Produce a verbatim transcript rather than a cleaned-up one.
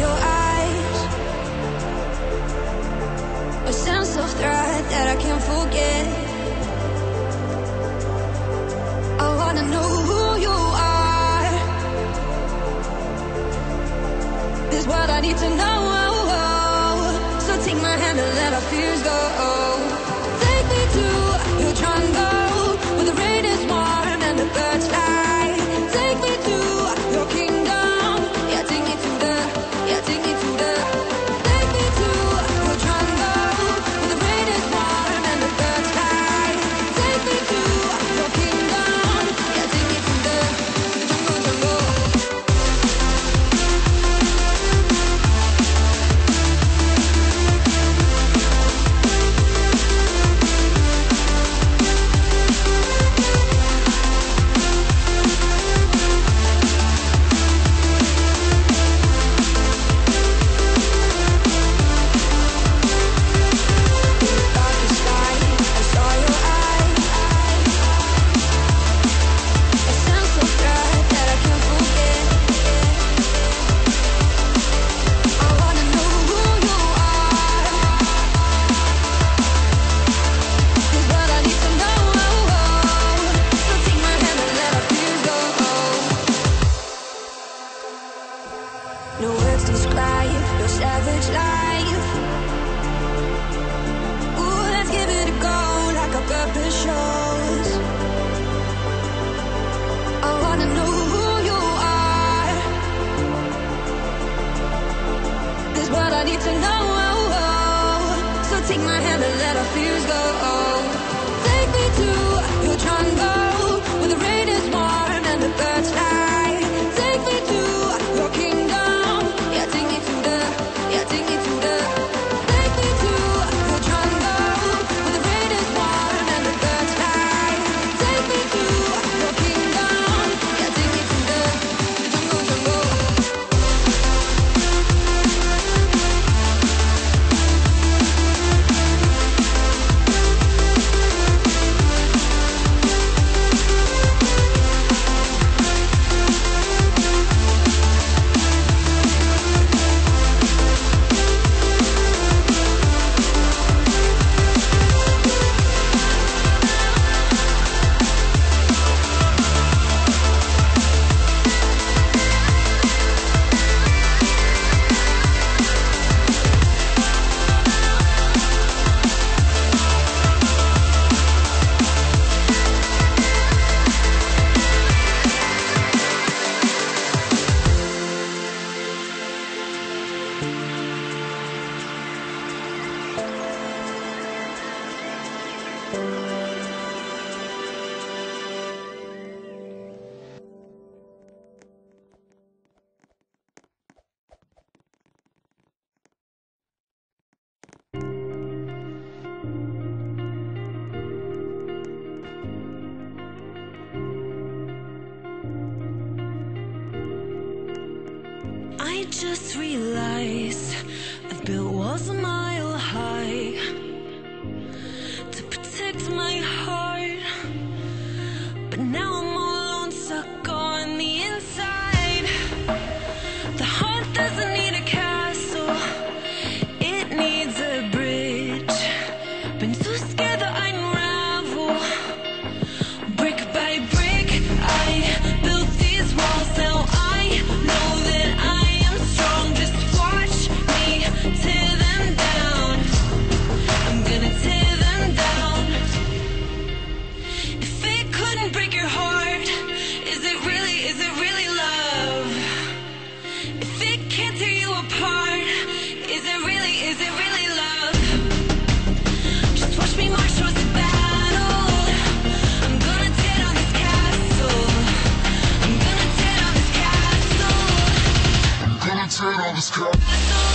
your eyes, a sense of threat that I can't forget. I wanna know who you are. This is what I need to know. So take my hand and let our fears go. Take me to your jungle, where the rain is warm and the birds fly. Take me to your kingdom. Yeah, take me to the, yeah, take me to the. Take me to your jungle, where the rain is warm and the birds fly. Take me to your kingdom. Yeah, take me to the jungle, jungle. No words describe your savage life. Ooh, let's give it a go like our purpose shows. I wanna know who you are. This is what I need to know. So take my hand and let our fears go. Take me to your jungle, where the rain is warm and the birds fly. Take me to your kingdom. Yeah, take me to the, yeah, take me to the. Take me to your jungle, where the rain is warm and the birds fly. Take me to your kingdom. Yeah, take me to the, the jungle, jungle. I just realized I've built walls a mile high to protect my heart, but now I'm all alone, stuck on the inside. The heart doesn't need a castle, it needs a bridge. Been too scared that I unravel. Brick by brick, I built these walls. Now I know that I am strong. Just watch me tear them down. I'm gonna tear them down. If it couldn't break your heart, is it really, is it really love? If it can't tear you apart, is it really, is it really love? Just watch me march towards the battle. I'm gonna tear down this castle. I'm gonna tear down this castle. I'm gonna tear down this castle.